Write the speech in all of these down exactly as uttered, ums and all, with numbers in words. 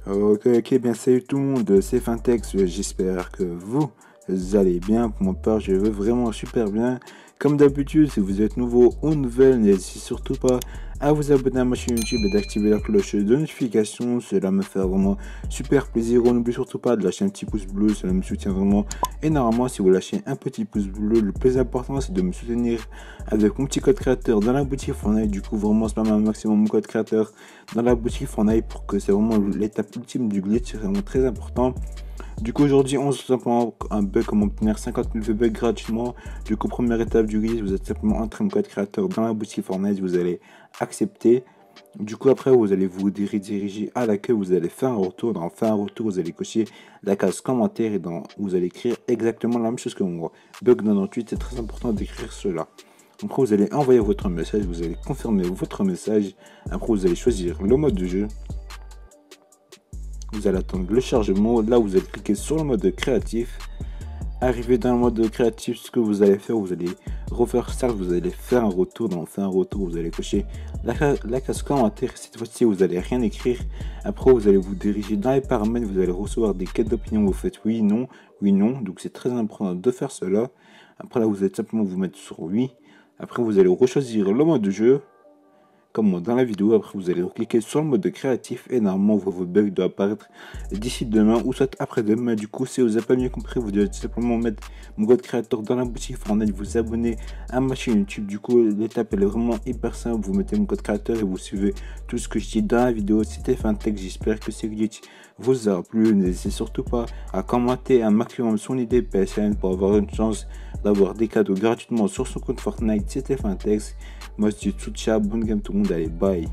Ok, ok, bien salut tout le monde, c'est Fintex, j'espère que vous allez bien. Pour mon part, je vais vraiment super bien. Comme d'habitude, si vous êtes nouveau ou nouvelle, n'hésitez surtout pas à vous abonner à ma chaîne YouTube et d'activer la cloche de notification. Cela me fait vraiment super plaisir. N'oubliez surtout pas de lâcher un petit pouce bleu, cela me soutient vraiment énormément. Si vous lâchez un petit pouce bleu, le plus important c'est de me soutenir avec mon petit code créateur dans la boutique Fortnite. Du coup, vraiment spam un maximum mon code créateur dans la boutique Fortnite pour que c'est vraiment l'étape ultime du glitch, c'est vraiment très important. Du coup, aujourd'hui, on se simplement un bug, comment obtenir cinquante mille V bucks gratuitement. Du coup, première étape du glitch, vous êtes simplement entré mon code créateur dans la boutique Fortnite, vous allez accepter. Du coup, après, vous allez vous rediriger à l'accueil, vous allez faire un retour. Dans faire un retour, vous allez cocher la case commentaire et dans, vous allez écrire exactement la même chose que moi. Bug quatre-vingt-dix-huit, c'est très important d'écrire cela. Après, vous allez envoyer votre message, vous allez confirmer votre message. Après, vous allez choisir le mode de jeu. Vous allez attendre le chargement. Là, vous allez cliquer sur le mode créatif. Arrivé dans le mode créatif, ce que vous allez faire, vous allez refaire ça, vous allez faire un retour. Dans faire un retour, vous allez cocher la, la case commentaire. Cette fois-ci, vous allez rien écrire. Après, vous allez vous diriger dans les paramètres. Vous allez recevoir des quêtes d'opinion. Vous faites oui, non, oui, non. Donc, c'est très important de faire cela. Après, là, vous allez simplement vous mettre sur oui. Après, vous allez rechoisir le mode de jeu. Comme dans la vidéo, après vous allez cliquer sur le mode créatif et normalement vos bugs doivent apparaître d'ici demain ou soit après-demain. Du coup, si vous n'avez pas mieux compris, vous devez simplement mettre mon code créateur dans la boutique Fortnite, vous abonner à ma chaîne YouTube. Du coup, l'étape elle est vraiment hyper simple. Vous mettez mon code créateur et vous suivez tout ce que je dis dans la vidéo. C'était Fintex, j'espère que ce glitch vous a plu. N'hésitez surtout pas à commenter un maximum son idée P S N pour avoir une chance d'avoir des cadeaux gratuitement sur son compte Fortnite. C'était Fintex. Moi je dis tout ciao, bonne game tout le monde, allez bye.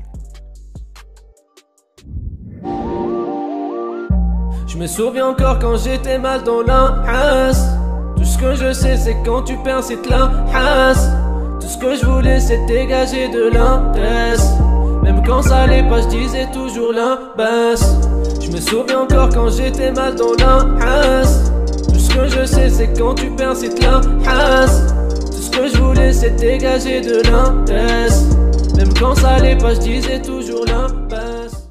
Je me souviens encore quand j'étais mal dans la hasse. Tout ce que je sais c'est quand tu perds c'est la hasse. Tout ce que je voulais c'est dégager de l'intesse. Même quand ça allait pas je disais toujours la baisse. Je me souviens encore quand j'étais mal dans la hasse. Tout ce que je sais c'est quand tu perds c'est la hasse. Tout ce que je voulais c'est dégager de l'intesse. Même quand ça allait pas je disais toujours la